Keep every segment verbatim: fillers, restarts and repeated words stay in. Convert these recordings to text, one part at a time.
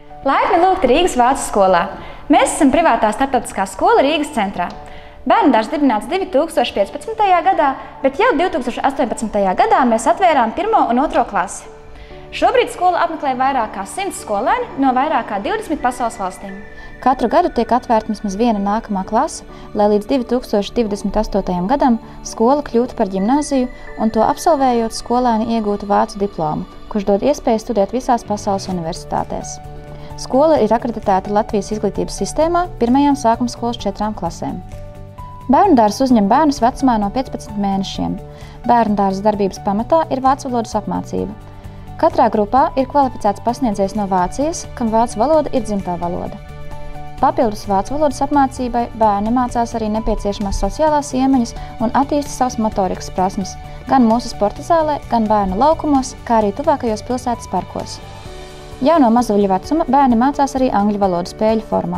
Laipni lūgti Rīgas Vācu skolā. Mēs esam privātā starptautiskā skola Rīgas centrā. Bērnudārzs dibināts divi tūkstoši piecpadsmitajā gadā, bet jau divi tūkstoši astoņpadsmitajā gadā mēs atvērām pirmo un otro klasi. Šobrīd skolu apmeklē vairāk kā simts skolēni no vairāk kā divdesmit pasaules valstīm. Katru gadu tiek atvērta vismaz viena nākamā klase, lai līdz divi tūkstoši divdesmit astotajam gadam skola kļūtu par ģimnāziju un to absolvējot skolēni iegūtu vācu diplomu, kurš dod iespēju studēt visās pasaules universitātēs. Skola ir akreditēta Latvijas izglītības sistēmā pirmajām sākumskolas četrām klasēm. Bērnudārzs uzņem bērnus vecumā no piecpadsmit mēnešiem. Bērnudārza darbības pamatā ir vācu valodas apmācība. Katrā grupā ir kvalificēts pasniedzējs no Vācijas, kam vācu valoda ir dzimtā valoda. Papildus vācu valodas apmācībai bērni mācās arī nepieciešamās sociālās iemaņas un attīsta savas motorikas prasmes gan mūsu sporta zālē, gan bērnu laukumos, kā arī tuvākajos pilsētas parkos. Jau no mazuļa vecuma bērni mācās arī angļu valodu spēļu formā.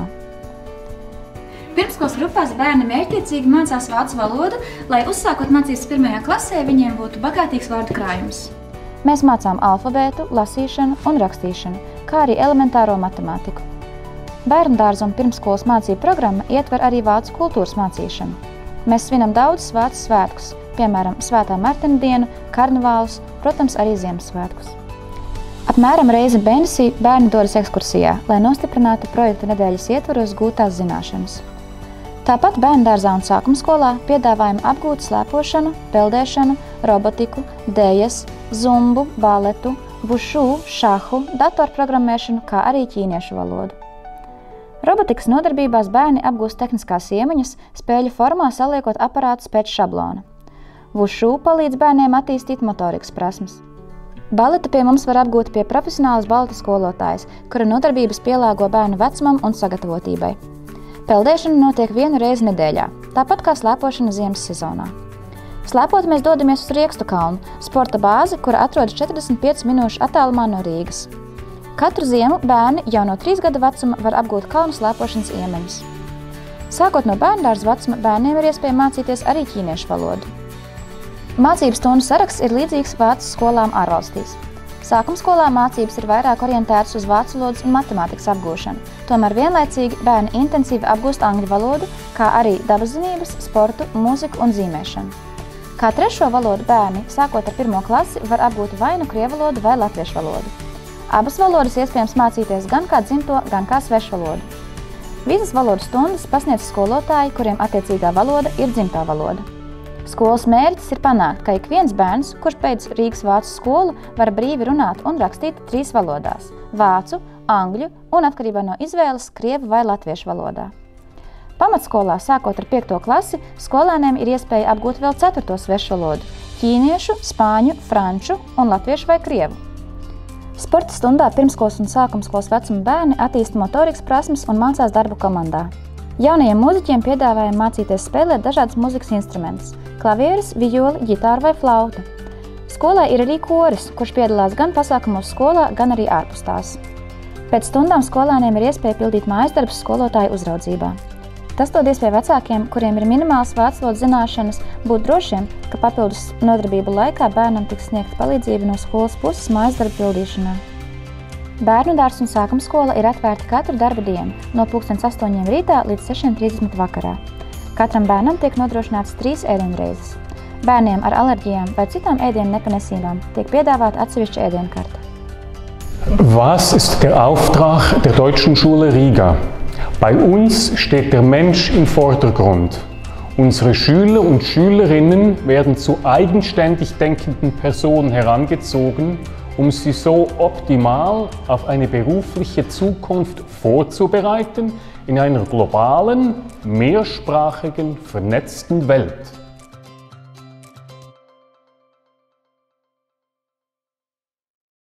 Pirmskolas grupās bērni mērķtiecīgi mācās vācu valodu, lai uzsākot mācības pirmajā klasē viņiem būtu bagātīgs vārdu krājums. Mēs mācām alfabētu, lasīšanu un rakstīšanu, kā arī elementāro matemātiku. Bērnudārza un pirmskolas mācību programma ietver arī vācu kultūras mācīšanu. Mēs svinam daudzus vācu svētkus, piemēram, Svētā Martina dienu, karnevālus, protams, arī Ziemassvētkus. Apmēram reizi mēnesī bērni dodas ekskursijā, lai nostiprinātu projekta nedēļas ietvaros gūtās zināšanas. Tāpat bērnudārzā un sākumskolā piedāvājam apgūt slēpošanu, peldēšanu, robotiku, dējas, zumbu, baletu, vušu, šahu, datorprogrammēšanu, kā arī ķīniešu valodu. Robotikas nodarbībās bērni apgūst tehniskās iemaņas, spēļu formā saliekot aparātus pēc šablona. Vušu palīdz bērniem attīstīt motorikas prasmes. Baletu pie mums var apgūt pie profesionālas baleta skolotājas, kura nodarbības pielāgo bērnu vecumam un sagatavotībai. Peldēšana notiek vienu reizi nedēļā, tāpat kā slēpošana ziemas sezonā. Slēpot mēs dodamies uz Riekstu kalnu, sporta bāzi, kura atrodas četrdesmit piecu minūšu attālumā no Rīgas. Katru ziemu bērni jau no trīs gadu vecuma var apgūt kalnu slēpošanas iemaņas. Sākot no bērnudārza vecuma, bērniem ir iespēja mācīties arī ķīniešu valodu. Mācības stundu saraksts ir līdzīgs vācu skolām ārvalstīs. Sākumskolā mācības ir vairāk orientētas uz vācu valodas un matemātikas apgūšanu, tomēr vienlaicīgi bērni intensīvi apgūst angļu valodu, kā arī dabaszinības, sportu, mūziku un zīmēšanu. Kā trešo valodu bērni, sākot ar pirmo klasi, var apgūt vai nu krievu valodu vai latviešu valodu. Abas valodas iespējams mācīties gan kā dzimto, gan kā svešvalodu. Visas valodu stundas pasniedz skolotāji, kuriem attiecīgā valoda ir dzimtā valoda. Skolas mērķis ir panākt, ka ik viens bērns, kurš beidz Rīgas Vācu skolu, var brīvi runāt un rakstīt trīs valodās – vācu, angļu un, atkarībā no izvēles, krievu vai latviešu valodā. Pamatskolā, sākot ar piekto klasi, skolēniem ir iespēja apgūt vēl ceturto svešvalodu – ķīniešu, spāņu, franču un latviešu vai krievu. Sporta stundā pirmskolas un sākumskolas vecuma bērni attīsta motorikas prasmes un mācās darbu komandā. Jaunajiem mūziķiem piedāvājam mācīties spēlēt dažādas mūzikas instrumentus – klavieres, vijoli, ģitāra vai flauta. Skolā ir arī koris, kurš piedalās gan pasākumos skolā, gan arī ārpus tās. Pēc stundām skolēniem ir iespēja pildīt mājasdarbus skolotāju uzraudzībā. Tas dod iespēju vecākiem, kuriem ir minimāls vācu valodas zināšanas, būt drošiem, ka papildus nodarbību laikā bērnam tiks sniegta palīdzība no skolas puses mājasdarbu pildīšanā. Bērnudārzs un sākumskola ir atvērti katru darba dienu, no pulkstens astoņiem rītā līdz sešiem trīsdesmit vakarā. Katram bērnam tiek nodrošināts trīs ēdienreizes. Bērniem ar alerģijām vai citām ēdienu nepanesībām tiek piedāvāta atsevišķa ēdienkarte. Was ist der Auftrag der Deutschen Schule Riga? Bei uns steht der Mensch im Vordergrund. Unsere Schüler und Schülerinnen werden zu eigenständig denkenden Personen herangezogen, um sie so optimal auf eine berufliche Zukunft vorzubereiten in einer globalen, mehrsprachigen, vernetzten Welt.